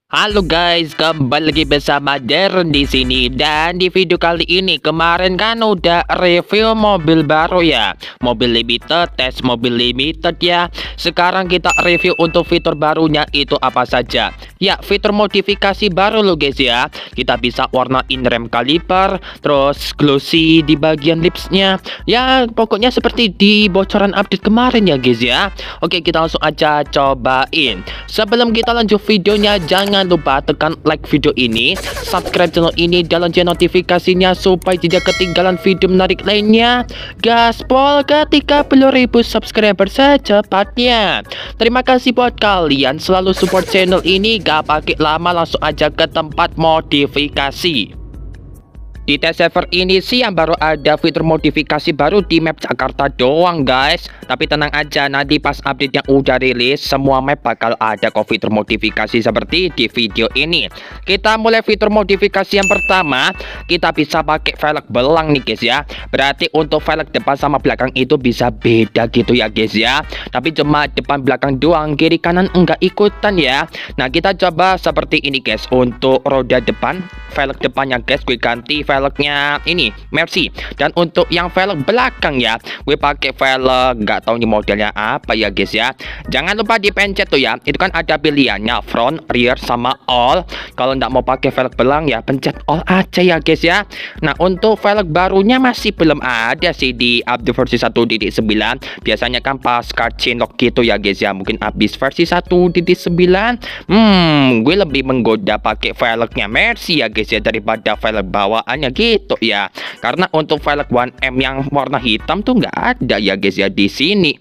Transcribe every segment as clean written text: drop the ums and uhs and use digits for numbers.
Halo guys, kembali lagi bersama Darren di sini. Dan di video kali ini kemarin kan udah review mobil baru ya, mobil limited, tes mobil limited ya. Sekarang kita review untuk fitur barunya itu apa saja. Ya, fitur modifikasi baru loh guys ya. Kita bisa warnain rem kaliper, terus glossy di bagian lipsnya. Ya, pokoknya seperti di bocoran update kemarin ya guys ya. Oke, kita langsung aja cobain. Sebelum kita lanjut videonya, jangan lupa tekan like video ini, subscribe channel ini, dan lonceng notifikasinya supaya tidak ketinggalan video menarik lainnya. Gaspol ke 30.000 subscriber secepatnya. Terima kasih buat kalian selalu support channel ini. Gak pakai lama, langsung aja ke tempat modifikasi. Di test server ini sih yang baru ada fitur modifikasi baru di map Jakarta doang guys. Tapi tenang aja, nanti pas update yang udah rilis, semua map bakal ada kok fitur modifikasi seperti di video ini. Kita mulai fitur modifikasi yang pertama. Kita bisa pakai velg belang nih guys ya. Berarti untuk velg depan sama belakang itu bisa beda gitu ya guys ya. Tapi cuma depan belakang doang, kiri kanan enggak ikutan ya. Nah, kita coba seperti ini guys. Untuk roda depan, velg depannya guys gue ganti velgnya ini Mercy, dan untuk yang velg belakang ya gue pakai velg nggak tahu nih modelnya apa ya guys ya. Jangan lupa dipencet tuh ya, itu kan ada pilihannya front, rear, sama all. Kalau nggak mau pakai velg belang ya pencet all aja ya guys ya. Nah, untuk velg barunya masih belum ada sih di update versi 1.9. biasanya kan pas card chainlock gitu ya guys ya, mungkin habis versi 1.9. Gue lebih menggoda pakai velgnya Mercy ya guys ya daripada velg bawaannya gitu ya. Karena untuk velg 1M yang warna hitam tuh nggak ada ya guys ya di sini.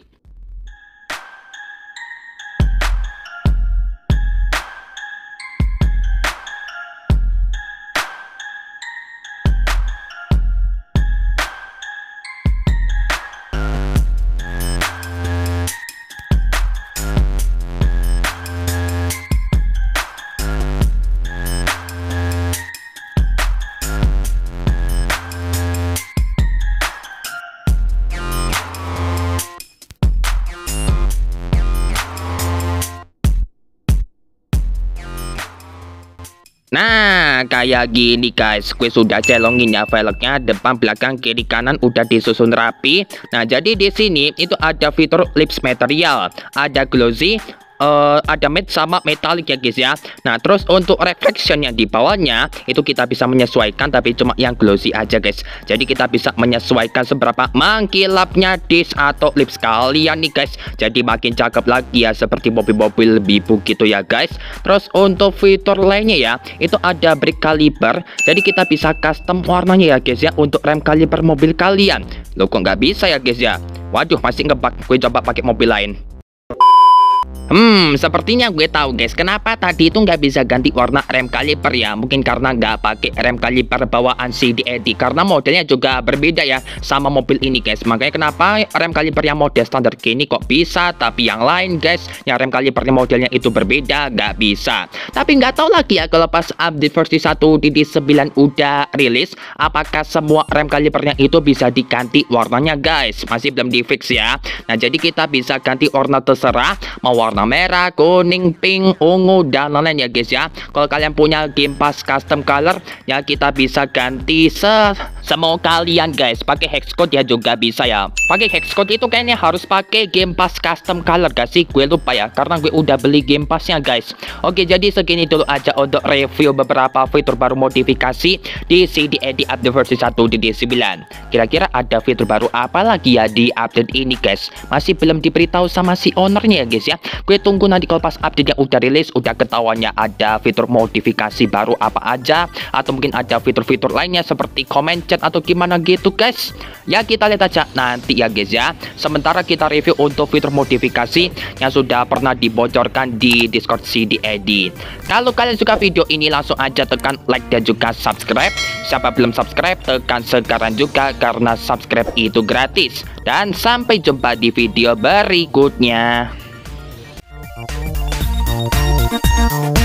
Nah, kayak gini guys, gue sudah celongin ya velgnya depan, belakang, kiri, kanan udah disusun rapi. Nah, jadi di sini itu ada fitur lips material, ada glossy, ada matte sama metallic ya guys ya. Nah, terus untuk reflection yang di bawahnya itu kita bisa menyesuaikan, tapi cuma yang glossy aja guys. Jadi kita bisa menyesuaikan seberapa mengkilapnya disc atau lips kalian nih guys. Jadi makin cakep lagi ya, seperti mobil-mobil bibu gitu ya guys. Terus untuk fitur lainnya ya, itu ada brake caliper. Jadi kita bisa custom warnanya ya guys ya untuk rem caliper mobil kalian. Loh, kok nggak bisa ya guys ya? Waduh, masih ngebug. Gue coba pakai mobil lain. Sepertinya gue tahu guys, kenapa tadi itu nggak bisa ganti warna rem kaliper ya. Mungkin karena nggak pakai rem kaliper bawaan CDAD, karena modelnya juga berbeda ya sama mobil ini guys. Makanya kenapa rem kaliper yang model standar gini kok bisa, tapi yang lain guys, yang rem kalipernya modelnya itu berbeda, nggak bisa. Tapi nggak tahu lagi ya kalau pas update versi 1.9 udah rilis, apakah semua rem kalipernya itu bisa diganti warnanya guys. Masih belum di fix ya. Nah, jadi kita bisa ganti warna terserah, mau warna merah, kuning, pink, ungu, dan lain-lain ya guys ya. Kalau kalian punya Game Pass custom color ya, kita bisa ganti semau kalian guys. Pakai hex code ya juga bisa ya. Pakai hex code itu kayaknya harus pakai Game Pass custom color gak sih? Gue lupa ya, karena gue udah beli Game Passnya guys. Oke, jadi segini dulu aja untuk review beberapa fitur baru modifikasi di CDAD update versi 1.9. Kira-kira ada fitur baru apa lagi ya di update ini guys? Masih belum diberitahu sama si ownernya ya guys ya. Gue tunggu nanti kalau pas update yang udah rilis, udah ketahuannya ada fitur modifikasi baru apa aja, atau mungkin ada fitur-fitur lainnya seperti comment chat atau gimana gitu guys. Ya, kita lihat aja nanti ya guys ya. Sementara kita review untuk fitur modifikasi yang sudah pernah dibocorkan di Discord CDAD. Kalau kalian suka video ini, langsung aja tekan like dan juga subscribe. Siapa belum subscribe, tekan sekarang juga karena subscribe itu gratis. Dan sampai jumpa di video berikutnya.